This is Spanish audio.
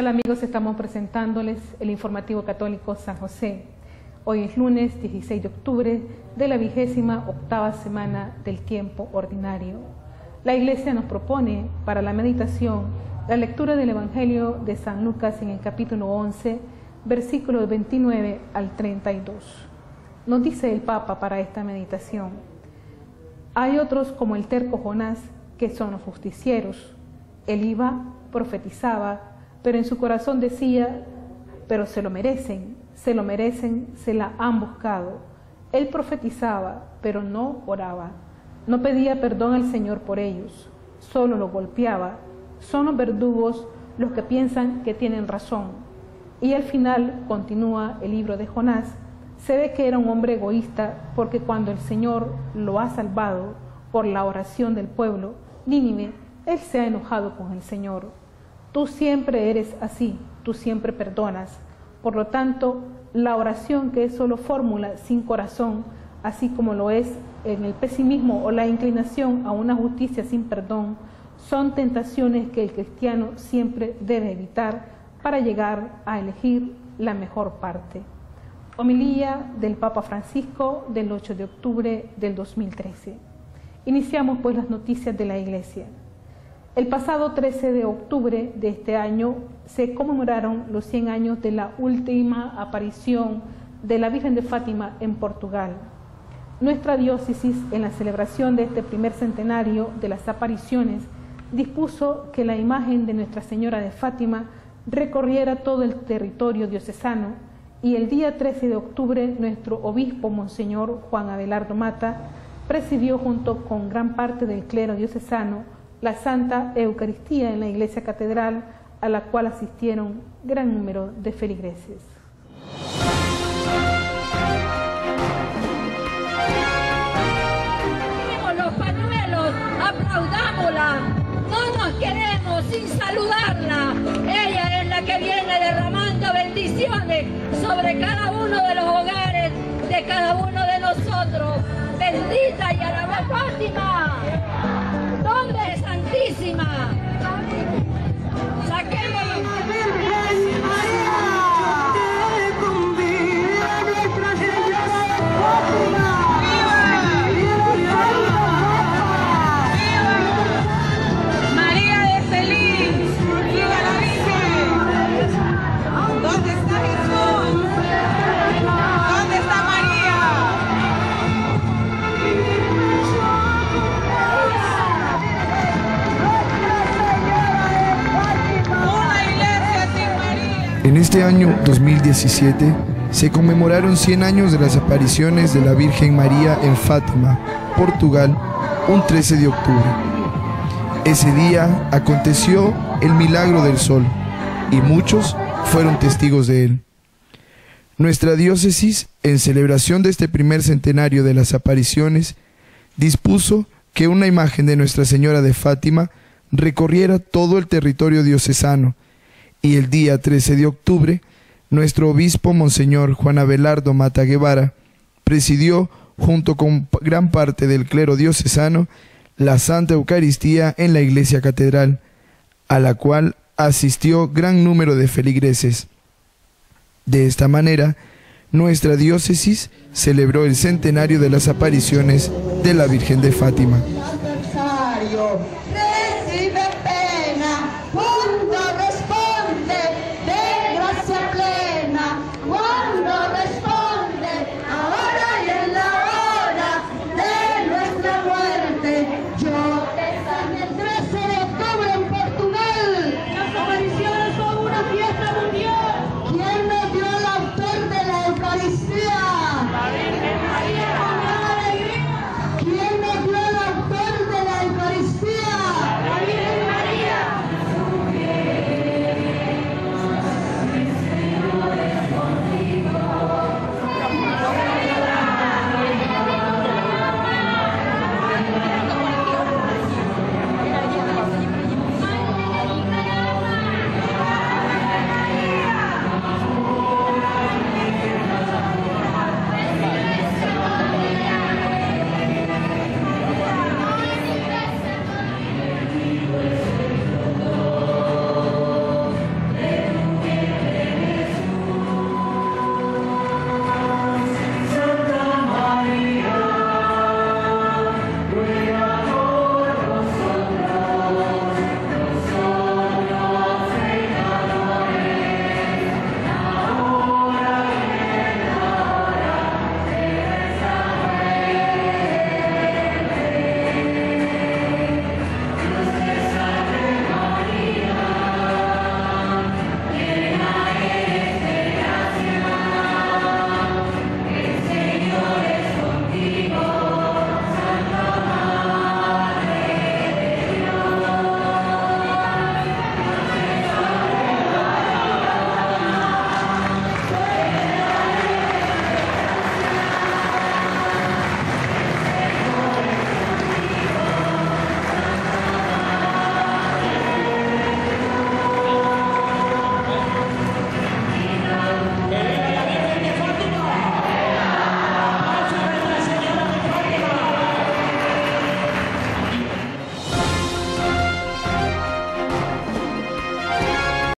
tal, amigos? Estamos presentándoles el informativo católico San José. Hoy es lunes 16 de octubre de la 28ª semana del tiempo ordinario. La Iglesia nos propone para la meditación la lectura del Evangelio de San Lucas en el capítulo 11, versículos 29 al 32. Nos dice el Papa para esta meditación: hay otros como el terco Jonás, que son los justicieros. Él iba, profetizaba, pero en su corazón decía: pero se lo merecen, se la han buscado. Él profetizaba, pero no oraba. No pedía perdón al Señor por ellos, solo los golpeaba. Son los verdugos los que piensan que tienen razón. Y al final, continúa el libro de Jonás, se ve que era un hombre egoísta, porque cuando el Señor lo ha salvado por la oración del pueblo, Nínive, él se ha enojado con el Señor. Tú siempre eres así, tú siempre perdonas. Por lo tanto, la oración, que es solo fórmula sin corazón, así como lo es en el pesimismo o la inclinación a una justicia sin perdón, son tentaciones que el cristiano siempre debe evitar para llegar a elegir la mejor parte. Homilía del Papa Francisco del 8 de octubre del 2013. Iniciamos pues las noticias de la Iglesia. El pasado 13 de octubre de este año se conmemoraron los 100 años de la última aparición de la Virgen de Fátima en Portugal. Nuestra diócesis, en la celebración de este primer centenario de las apariciones, dispuso que la imagen de Nuestra Señora de Fátima recorriera todo el territorio diocesano, y el día 13 de octubre nuestro obispo Monseñor Juan Abelardo Mata presidió junto con gran parte del clero diocesano la Santa Eucaristía en la Iglesia Catedral, a la cual asistieron gran número de feligreses. Tenemos los pañuelos, aplaudámosla, no nos quedemos sin saludarla. Ella es la que viene derramando bendiciones sobre cada uno de los hogares de cada uno de nosotros. Bendita y alabada Fátima, nombre santísima. Saquémoslo. María de feliz, viva la Virgen. ¿Dónde está Jesús? ¿Dónde está María? En este año 2017 se conmemoraron 100 años de las apariciones de la Virgen María en Fátima, Portugal, un 13 de octubre. Ese día aconteció el milagro del sol y muchos fueron testigos de él. Nuestra diócesis, en celebración de este primer centenario de las apariciones, dispuso que una imagen de Nuestra Señora de Fátima recorriera todo el territorio diocesano, y el día 13 de octubre, nuestro obispo Monseñor Juan Abelardo Mata Guevara presidió, junto con gran parte del clero diocesano, la Santa Eucaristía en la Iglesia Catedral, a la cual asistió gran número de feligreses. De esta manera, nuestra diócesis celebró el centenario de las apariciones de la Virgen de Fátima.